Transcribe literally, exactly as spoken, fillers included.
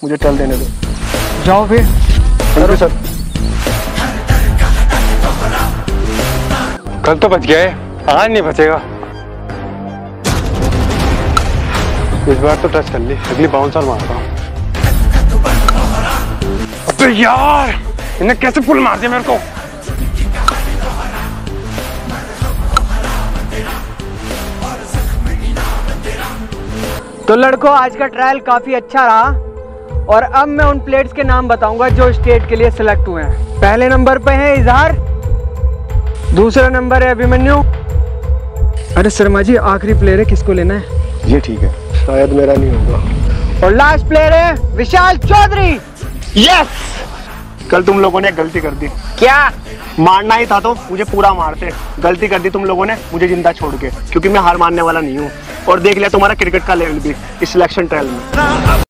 मुझे ट्रायल देने दो। जाओ फिर। करो सर। कल तो बच गए, आज नहीं बचेगा। इस बार तो टच कर ली, अगली बाउंसर मारता हूँ। तो यार इन्हें कैसे पुल मार दिया मेरे को। तो लड़कों, आज का ट्रायल काफी अच्छा रहा और अब मैं उन प्लेयर्स के नाम बताऊंगा जो स्टेट के लिए सिलेक्ट हुए हैं। पहले नंबर पे है इजहार, दूसरा नंबर है अभिमन्यु। अरे शर्मा जी, आखिरी प्लेयर है, किसको लेना है? ये ठीक है, शायद मेरा नहीं होगा। और लास्ट प्लेयर है विशाल चौधरी। यस! कल तुम लोगों ने गलती कर दी। क्या? मारना ही था तो मुझे पूरा मारते। गलती कर दी तुम लोगों ने मुझे जिंदा छोड़ के, क्योंकि मैं हार मानने वाला नहीं हूँ। और देख लिया तुम्हारा क्रिकेट का लेवल भी इस सिलेक्शन ट्रायल में।